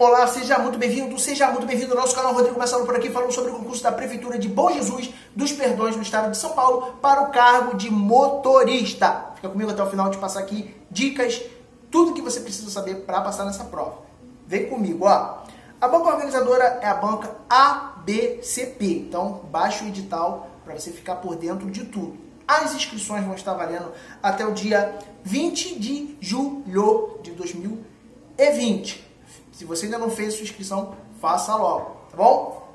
Olá, seja muito bem-vindo ao nosso canal. Rodrigo Marcelo por aqui, falando sobre o concurso da Prefeitura de Bom Jesus dos Perdões do Estado de São Paulo para o cargo de motorista. Fica comigo até o final de passar aqui dicas, tudo que você precisa saber para passar nessa prova. Vem comigo, ó. A banca organizadora é a banca ABCP, então baixe o edital para você ficar por dentro de tudo. As inscrições vão estar valendo até o dia 20 de julho de 2020. Se você ainda não fez sua inscrição, faça logo, tá bom?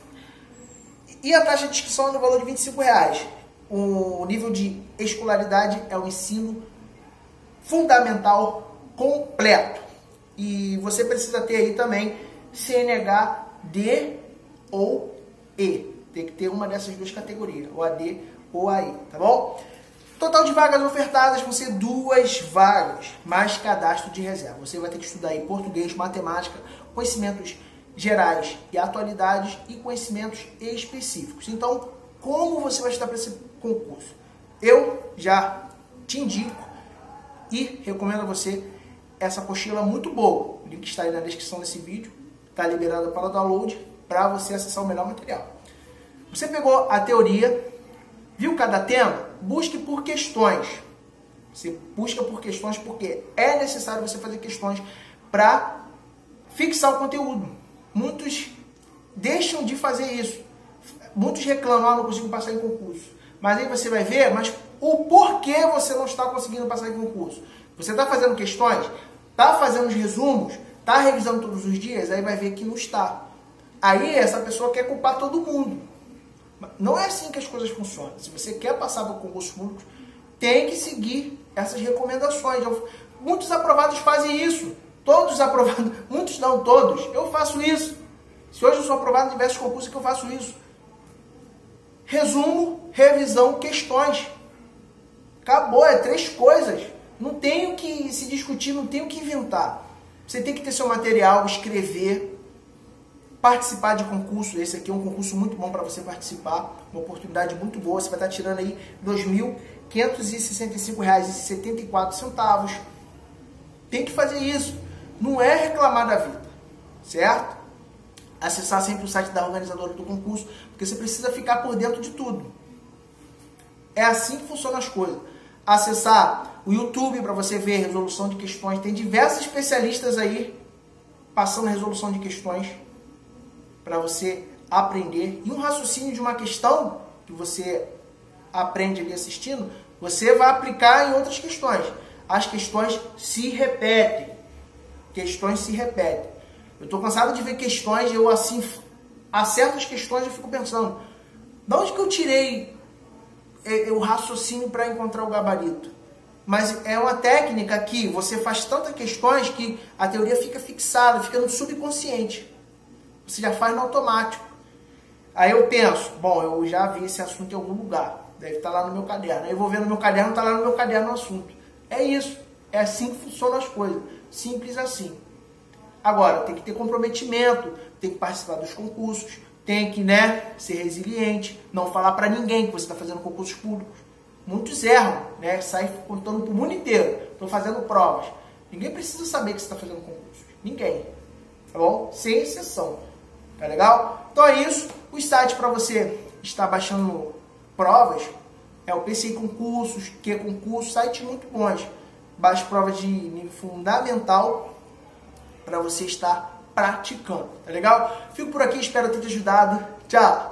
E a taxa de inscrição é no valor de R$25. O nível de escolaridade é o ensino fundamental completo. E você precisa ter aí também CNH D ou E. Tem que ter uma dessas duas categorias, o AD ou AI, tá bom? Total de vagas ofertadas vão ser 2 vagas, mais cadastro de reserva. Você vai ter que estudar aí português, matemática, conhecimentos gerais e atualidades e conhecimentos específicos. Então, como você vai estudar para esse concurso? Eu já te indico e recomendo a você essa apostila muito boa. O link está aí na descrição desse vídeo, está liberado para download para você acessar o melhor material. Você pegou a teoria, viu cada tema? Busque por questões. Você busca por questões porque é necessário você fazer questões para fixar o conteúdo. Muitos deixam de fazer isso. Muitos reclamam, não consigo passar em concurso. Mas aí você vai ver, mas o porquê você não está conseguindo passar em concurso. Você está fazendo questões, está fazendo os resumos, está revisando todos os dias, aí vai ver que não está. Aí essa pessoa quer culpar todo mundo. Não é assim que as coisas funcionam. Se você quer passar para concursos públicos, tem que seguir essas recomendações. Muitos aprovados fazem isso. Todos os aprovados, muitos não, todos. Eu faço isso. Se hoje eu sou aprovado em diversos concursos, é que eu faço isso. Resumo, revisão, questões. Acabou, é 3 coisas. Não tem o que se discutir, não tem o que inventar. Você tem que ter seu material, escrever, participar de concurso. Esse aqui é um concurso muito bom para você participar, uma oportunidade muito boa. Você vai estar tirando aí R$ 2.565,74. Tem que fazer isso. Não é reclamar da vida, certo? Acessar sempre o site da organizadora do concurso, porque você precisa ficar por dentro de tudo. É assim que funcionam as coisas. Acessar o YouTube para você ver resolução de questões. Tem diversos especialistas aí passando a resolução de questões para você aprender. E um raciocínio de uma questão que você aprende ali assistindo, você vai aplicar em outras questões. As questões se repetem. Questões se repetem. Eu estou cansado de ver questões, eu assim acerto as questões e fico pensando, de onde que eu tirei o raciocínio para encontrar o gabarito? Mas é uma técnica que você faz tantas questões que a teoria fica fixada, fica no subconsciente. Você já faz no automático. Aí eu penso, bom, eu já vi esse assunto em algum lugar. Deve estar lá no meu caderno. Aí eu vou ver no meu caderno, está lá no meu caderno o assunto. É isso. É assim que funcionam as coisas. Simples assim. Agora, tem que ter comprometimento, tem que participar dos concursos, tem que, ser resiliente, não falar para ninguém que você está fazendo concursos públicos. Muitos erram, saem contando para o mundo inteiro. Estou fazendo provas. Ninguém precisa saber que você está fazendo concursos. Ninguém. Tá bom? Sem exceção. Tá legal? Então é isso. O site para você estar baixando provas é o PCI Concursos, Q Concursos, sites muito bons. Baixe provas de nível fundamental para você estar praticando. Tá legal? Fico por aqui, espero ter te ajudado. Tchau!